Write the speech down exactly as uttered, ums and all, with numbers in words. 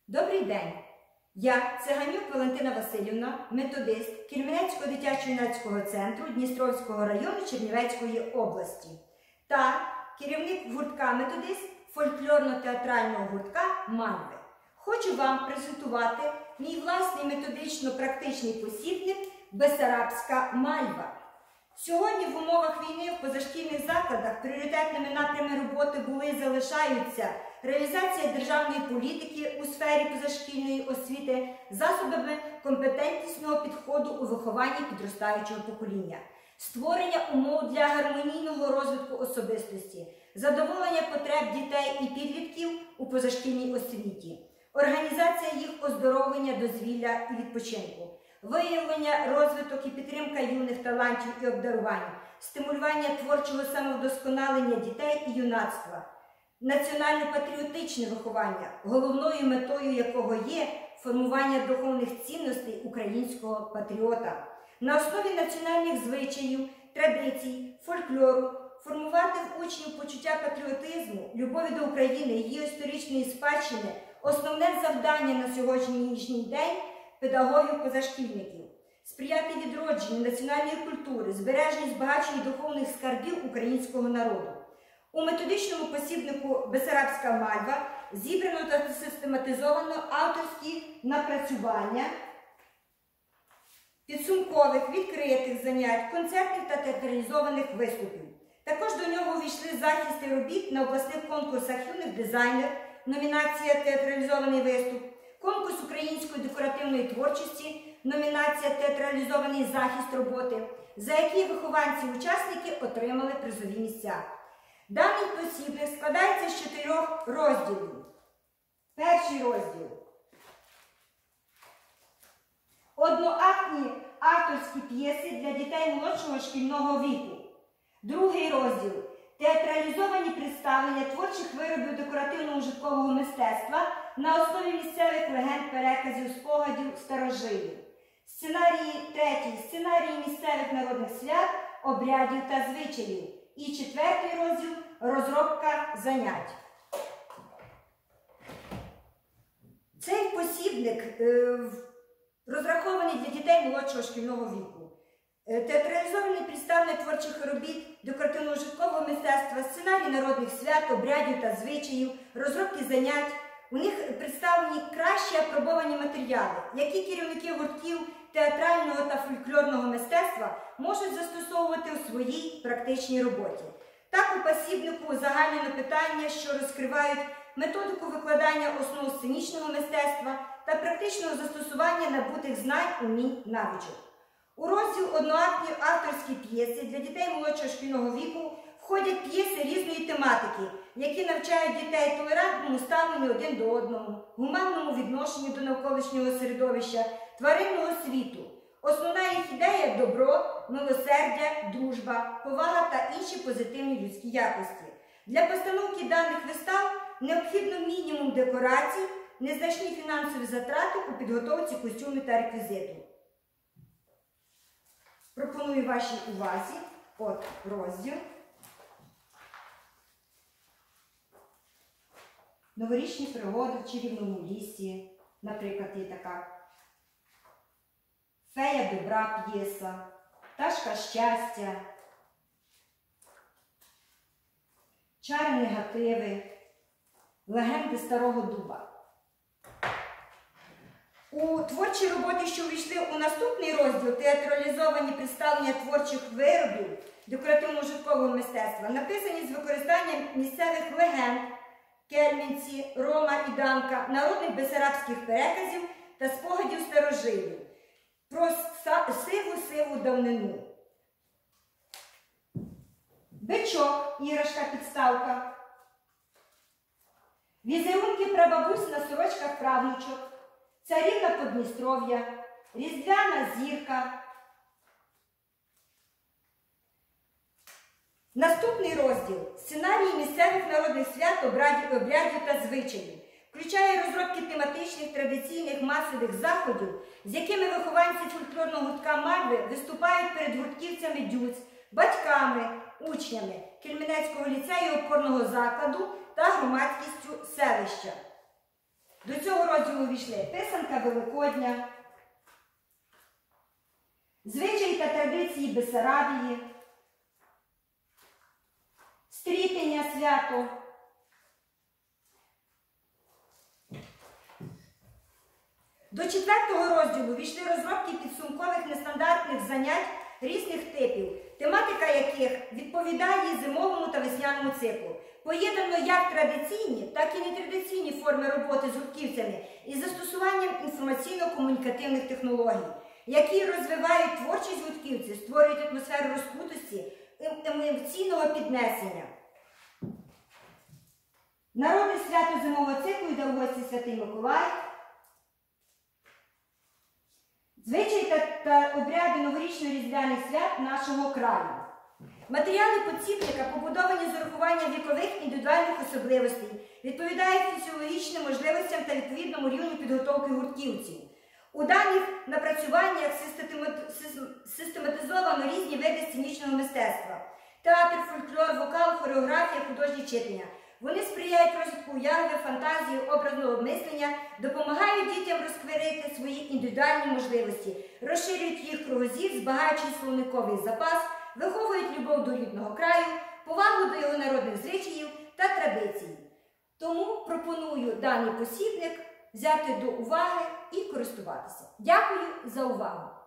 Добрий день! Я, Циганюк Валентина Василівна, методист Кельменецького дитячо-юнацького центру Дністровського району Чернівецької області та керівник гуртка методист фольклорно-театрального гуртка «Мальви». Хочу вам презентувати мій власний методично-практичний посібник «Бесарабська мальва». Сьогодні в умовах війни в позашкільних закладах пріоритетними напрямами роботи були і залишаються реалізація державної політики у сфері позашкільної освіти засобами компетентнісного підходу у вихованні підростаючого покоління, створення умов для гармонійного розвитку особистості, задоволення потреб дітей і підлітків у позашкільній освіті, організація їх оздоровлення, дозвілля і відпочинку, виявлення, розвиток і підтримка юних талантів і обдарувань, стимулювання творчого самовдосконалення дітей і юнацтва, національно-патріотичне виховання, головною метою якого є формування духовних цінностей українського патріота. На основі національних звичаїв, традицій, фольклору формувати в учнів почуття патріотизму, любові до України, її історичної спадщини – основне завдання на сьогоднішній день педагогів-позашкільників. Сприяти відродженню національної культури, збереженню і збагаченню духовних скарбів українського народу. У методичному посібнику «Бесарабська мальва» зібрано та систематизовано авторські напрацювання підсумкових, відкритих занять, концертних та театралізованих виступів. Також до нього увійшли захисти робіт на обласних конкурсах «Юних дизайнер», номінація «Театралізований виступ», конкурс української декоративної творчості, номінація «Театралізований захист роботи», за які вихованці-учасники отримали призові місця. Даний посібник складається з чотирьох розділів. Перший розділ – одноактні авторські п'єси для дітей молодшого шкільного віку. Другий розділ – театралізовані представлення творчих виробів декоративно-ужиткового мистецтва на основі місцевих легенд, переказів, спогадів, старожилів. Сценарії третій – сценарії місцевих народних свят, обрядів та звичаїв. І четвертий розділ – розробка занять. Цей посібник е, розрахований для дітей молодшого шкільного віку. Е, театралізовані представлення творчих робіт декоративно-ужиткового мистецтва, сценарії народних свят, обрядів та звичаїв, розробки занять. У них представлені кращі апробовані матеріали, які керівники гуртків театрального та фольклорного мистецтва можуть застосовувати у своїй практичній роботі. Так, у посібнику узагальнено питання, що розкривають методику викладання основ сценічного мистецтва та практичного застосування набутих знань, умінь, навичок. У розділ «Одноактні авторські п'єси» для дітей молодшого шкільного віку входять п'єси різної тематики, які навчають дітей толерантному ставленню один до одного, гуманному відношенню до навколишнього середовища, тваринного світу. Основна їх ідея – добро, милосердя, дружба, повага та інші позитивні людські якості. Для постановки даних вистав необхідно мінімум декорацій, незначні фінансові затрати у підготовці костюмів та реквізиту. Пропоную вашій увазі от розділ «Новорічні пригоди в чарівному лісі», наприклад, є така «Фея добра» п'єса, «Пташка щастя», «Чари негативи», «Легенди старого дуба». У творчі роботи, що увійшли у наступний розділ «Театралізовані представлення творчих виробів декоративно-ужиткового мистецтва», написані з використанням місцевих легенд, кельменці, рома і дамка, народних бесарабських переказів та спогадів старожилів про сиву-сиву давнину. Бичок, іграшка-підставка, візерунки прабабусь на сорочках правнучок, царівна Подністров'я, різдвяна зірка. Наступний розділ «Сценарії місцевих народних свят, обрядів, обрядів та звичаїв» включає розробки тематичних, традиційних, масових заходів, з якими вихованці фольклорного гуртка «Мальви» виступають перед гуртківцями ДЮЦ, батьками, учнями Кельменецького ліцею опорного закладу та громадськістю селища. До цього розділу увійшли писанка Великодня, звичаї та традиції Бессарабії, стрітення свято, до четвертого розділу увійшли розробки підсумкових нестандартних занять різних типів, тематика яких відповідає зимовому та весняному циклу. Поєднано як традиційні, так і нетрадиційні форми роботи з гуртківцями із застосуванням інформаційно-комунікативних технологій, які розвивають творчість гуртківців, створюють атмосферу розкутості, емоційного піднесення. Народне свято зимового циклу йде в гості Святий Миколай. Звичаї та, та обряди новорічно-різдвяних свят нашого краю. Матеріали посібника побудовані з урахуванням вікових індивідуальних особливостей, відповідають фізіологічним можливостям та відповідному рівню підготовки гуртківців. У даних напрацюваннях систематизовано різні види сценічного мистецтва – театр, фольклор, вокал, хореографія, художні читання. Вони сприяють розвитку уяви, фантазії, образного мислення, допомагають дітям розквирити свої індивідуальні можливості, розширюють їх кругозір, збагачують словниковий запас, виховують любов до рідного краю, повагу до його народних звичаїв та традицій. Тому пропоную даний посібник взяти до уваги і користуватися. Дякую за увагу!